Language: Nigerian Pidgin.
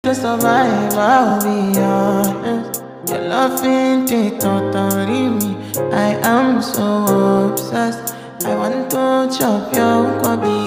To survive, I'll be honest. Your loving it totally me. I am so obsessed. I want to chop your kwabi.